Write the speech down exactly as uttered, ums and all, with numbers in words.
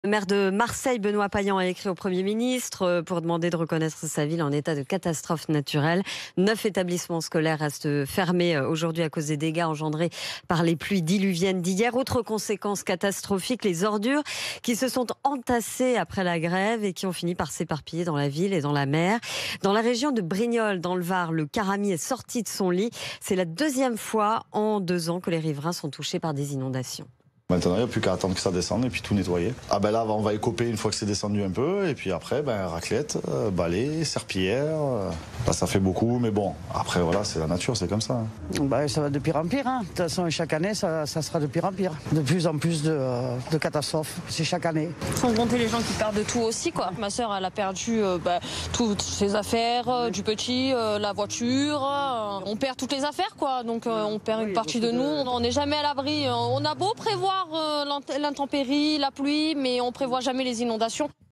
Le maire de Marseille, Benoît Payan, a écrit au Premier ministre pour demander de reconnaître sa ville en état de catastrophe naturelle. Neuf établissements scolaires restent fermés aujourd'hui à cause des dégâts engendrés par les pluies diluviennes d'hier. Autre conséquence catastrophique, les ordures qui se sont entassées après la grève et qui ont fini par s'éparpiller dans la ville et dans la mer. Dans la région de Brignoles, dans le Var, le Carami est sorti de son lit. C'est la deuxième fois en deux ans que les riverains sont touchés par des inondations. Maintenant, il n'y a plus qu'à attendre que ça descende et puis tout nettoyer. Ah ben là, on va écoper une fois que c'est descendu un peu. Et puis après, ben, raclette, euh, balai, serpillière. Euh, là, ça fait beaucoup, mais bon. Après, voilà, c'est la nature, c'est comme ça. Hein. Ben, ça va de pire en pire. Hein. De toute façon, chaque année, ça, ça sera de pire en pire. De plus en plus de, de catastrophes. C'est chaque année. Sans compter les gens qui perdent tout aussi, quoi. Ma sœur, elle a perdu euh, bah, toutes ses affaires, euh, du petit, euh, la voiture. Euh, on perd toutes les affaires, quoi. Donc, euh, on perd une partie de nous. On n'est jamais à l'abri. On a beau prévoir l'intempérie, la pluie, mais on prévoit jamais les inondations.